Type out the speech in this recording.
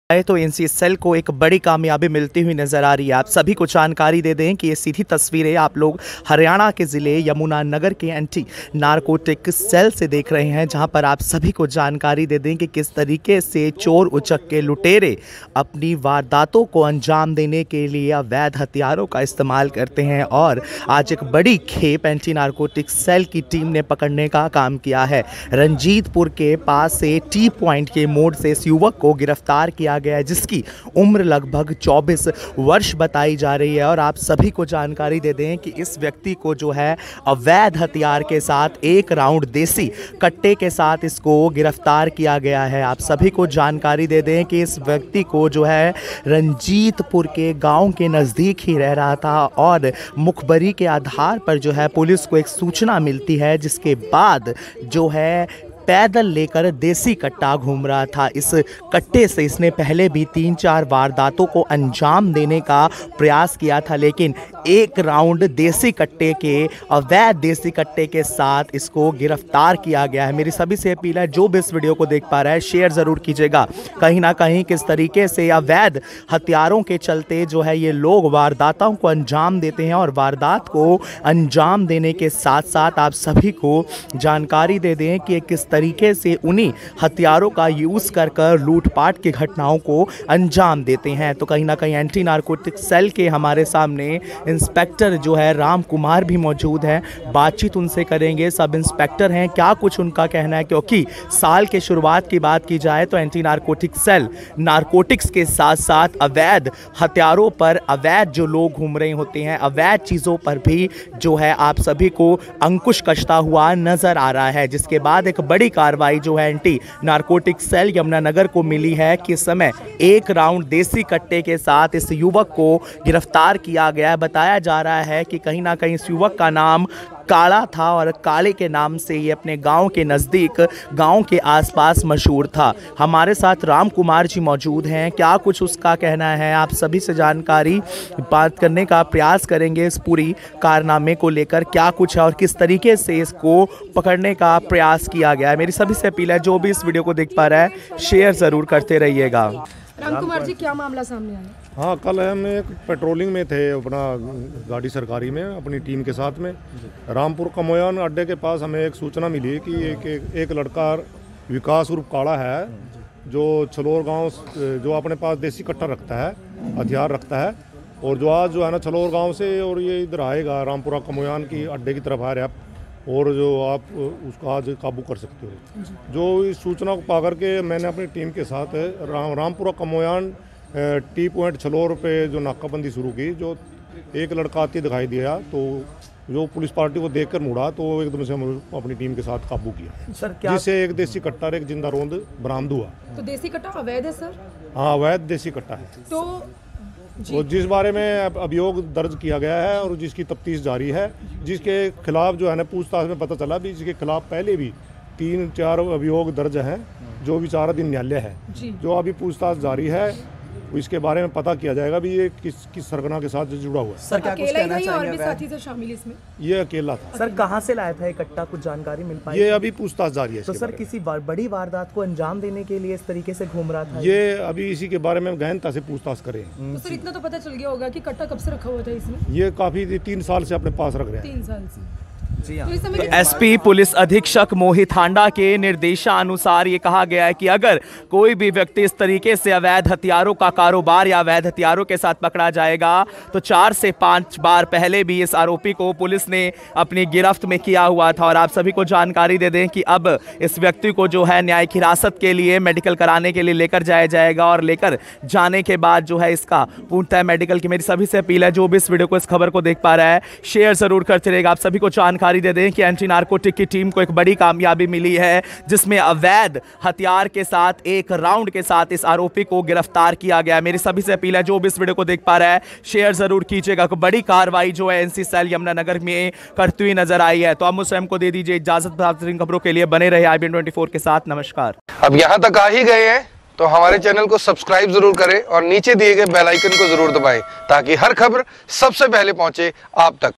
तो NC cell को एक बड़ी कामयाबी मिलती हुई नजर आ रही है। आप सभी को जानकारी दे दें कि ये सीधी तस्वीरें आप लोग हरियाणा के ज़िले यमुनानगर के एंटी नारकोटिक सेल से देख रहे हैं, जहां पर आप सभी को जानकारी दे दें कि किस तरीके से चोर उचक के लुटेरे अपनी वारदातों को अंजाम देने के लिए अवैध हथियारों का इस्तेमाल करते हैं। और आज एक बड़ी खेप एंटी नारकोटिक सेल की टीम ने पकड़ने का काम किया है। रंजीतपुर के पास से टी पॉइंट के मोड़ से इस युवक को गिरफ्तार किया गया है, जिसकी उम्र लगभग 24 वर्ष बताई जा रही है। और आप सभी को जानकारी दे दें कि इस व्यक्ति को जो है अवैध हथियार के साथ 1 राउंड देसी कट्टे के साथ इसको गिरफ्तार किया गया है। आप सभी को जानकारी दे दें कि इस व्यक्ति को जो है रंजीतपुर के गांव के नज़दीक ही रह रहा था और मुखबरी के आधार पर जो है पुलिस को एक सूचना मिलती है, जिसके बाद जो है पैदल लेकर देसी कट्टा घूम रहा था। इस कट्टे से इसने पहले भी 3-4 वारदातों को अंजाम देने का प्रयास किया था, लेकिन 1 राउंड देसी कट्टे के अवैध देसी कट्टे के साथ इसको गिरफ्तार किया गया है। मेरी सभी से अपील है, जो भी इस वीडियो को देख पा रहा है शेयर ज़रूर कीजिएगा। कहीं ना कहीं किस तरीके से अवैध हथियारों के चलते जो है ये लोग वारदातों को अंजाम देते हैं, और वारदात को अंजाम देने के साथ साथ आप सभी को जानकारी दे दें कि किस तरीके से उन्हीं हथियारों का यूज़ कर लूटपाट की घटनाओं को अंजाम देते हैं। तो कहीं ना कहीं एंटी नारकोटिक सेल के हमारे सामने इंस्पेक्टर जो है राम कुमार भी मौजूद हैं, बातचीत उनसे करेंगे। सब इंस्पेक्टर हैं, क्या कुछ उनका कहना है, क्योंकि साल के शुरुआत की बात की जाए तो एंटी नारकोटिक सेल नारकोटिक्स के साथ साथ अवैध हथियारों पर, अवैध जो लोग घूम रहे होते हैं, अवैध चीज़ों पर भी जो है आप सभी को अंकुश कसता हुआ नज़र आ रहा है। जिसके बाद एक बड़ी कार्रवाई जो है एंटी नारकोटिक सेल यमुनानगर को मिली है कि इस समय 1 राउंड देसी कट्टे के साथ इस युवक को गिरफ्तार किया गया है। बताया जा रहा है कि कहीं ना कहीं इस युवक का नाम काला था और काले के नाम से ये अपने गांव के नज़दीक, गांव के आसपास मशहूर था। हमारे साथ राम कुमार जी मौजूद हैं, क्या कुछ उसका कहना है आप सभी से जानकारी बात करने का प्रयास करेंगे। इस पूरी कारनामे को लेकर क्या कुछ है और किस तरीके से इसको पकड़ने का प्रयास किया गया है। मेरी सभी से अपील है, जो भी इस वीडियो को देख पा रहा है शेयर ज़रूर करते रहिएगा। राम कुमार जी, क्या मामला सामने आया? हाँ, कल हम एक पेट्रोलिंग में थे अपना गाड़ी सरकारी में अपनी टीम के साथ में। रामपुर कमोयान अड्डे के पास हमें एक सूचना मिली कि एक लड़का विकास उर्फ काला है, जो छलोर गांव, जो अपने पास देसी कट्टा रखता है, हथियार रखता है, और जो आज जो है ना छलोर गांव से और ये इधर आएगा रामपुरा कमोयान की अड्डे की तरफ आ रहा है, और जो आप उसको आज काबू कर सकते हो। जो इस सूचना को पा करके मैंने अपनी टीम के साथ रामपुरा कमोयान टी पॉइंट छलोर पे जो नाकाबंदी शुरू की। जो एक लड़का आती दिखाई दिया, तो जो पुलिस पार्टी को देखकर मुड़ा, तो एकदम से हम अपनी टीम के साथ काबू किया सर, जिससे एक देसी कट्टा और एक जिंदा रोंद बरामद हुआ। तो देसी कट्टा अवैध है सर? हाँ, अवैध देसी कट्टा है। तो जिस बारे में अभियोग दर्ज किया गया है और जिसकी तफ्तीश जारी है, जिसके खिलाफ जो है ना पूछताछ में पता चला भी जिसके खिलाफ पहले भी 3-4 अभियोग दर्ज हैं, जो विचाराधीन न्यायालय है, जो अभी पूछताछ जारी है। इसके बारे में पता किया जाएगा भी ये किस सरगना के साथ जुड़ा हुआ है। सर क्या कुछ कहना चाहिए? और भी साथी से शामिल इसमें? ये अकेला था सर। कहां से लाया था इकट्ठा, कुछ जानकारी मिल पाई? ये अभी पूछताछ जारी है। तो सर किसी बड़ी वारदात को अंजाम देने के लिए इस तरीके से घूम रहा था? ये अभी इसी के बारे में गहनता से पूछताछ करें। तो सर इतना तो पता चल गया होगा कि कट्टा कब से रखा हुआ था इसमें? ये काफी 3 साल से अपने पास रख रहे हैं। 3 साल से। तो एसपी पुलिस अधीक्षक मोहित हांडा के निर्देशानुसार ये कहा गया है कि अगर कोई भी व्यक्ति इस तरीके से अवैध हथियारों का कारोबार या अवैध हथियारों के साथ पकड़ा जाएगा, तो 4 से 5 बार पहले भी इस आरोपी को पुलिस ने अपनी गिरफ्त में किया हुआ था। और आप सभी को जानकारी दे दें कि अब इस व्यक्ति को जो है न्यायिक हिरासत के लिए मेडिकल कराने के लिए लेकर जाया जाएगा, और लेकर जाने के बाद जो है इसका पूर्णतः मेडिकल की। मेरी सभी से अपील है, जो भी इस वीडियो को, इस खबर को देख पा रहा है शेयर ज़रूर करते रहेगा। आप सभी को जानकारी दे दें कि एंटी नारकोटिक की टीम को एक बड़ी कामयाबी मिली है, जिसमें अवैध हथियार के साथ 1 राउंड के साथ इस आरोपी को गिरफ्तार किया गया। मेरी सभी से अपील है, जो भी इस वीडियो को देख पा रहा है शेयर जरूर कीजिएगा। बड़ी कार्रवाई जो है एनसी सेल यमुनानगर में करती हुई नजर आई है। तो अब मुझे को दे दीजिए इजाजत। खबरों के लिए बने रहे IBN 24 के साथ। नमस्कार। अब यहाँ तक आ ही गए हैं तो हमारे चैनल को सब्सक्राइब जरूर करें और नीचे दिए गए बेल आइकन को जरूर दबाएं, ताकि हर खबर सबसे पहले पहुंचे आप तक।